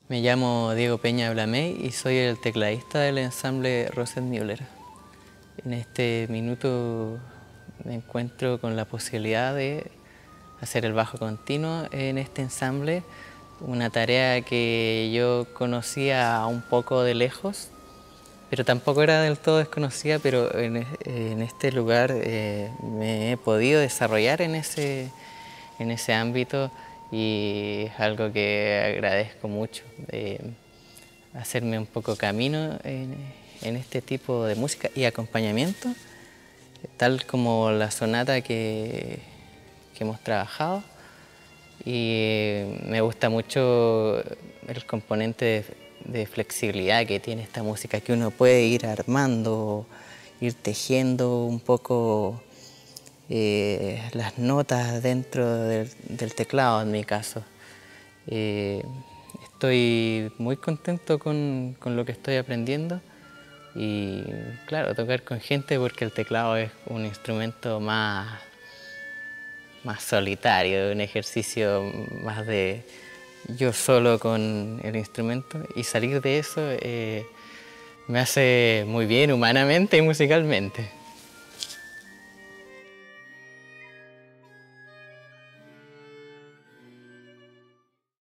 Me llamo Diego Peña Blamey y soy el tecladista del ensamble Rosenmüller. En este minuto me encuentro con la posibilidad de hacer el bajo continuo en este ensamble, una tarea que yo conocía un poco de lejos, pero tampoco era del todo desconocida, pero en este lugar me he podido desarrollar en ese ámbito y es algo que agradezco mucho, hacerme un poco camino en este tipo de música y acompañamiento, tal como la sonata que hemos trabajado. Y me gusta mucho el componente de flexibilidad que tiene esta música, que uno puede ir armando, ir tejiendo un poco las notas dentro del teclado, en mi caso. Estoy muy contento con lo que estoy aprendiendo y claro, tocar con gente porque el teclado es un instrumento más solitario, un ejercicio más de yo solo con el instrumento, y salir de eso me hace muy bien humanamente y musicalmente.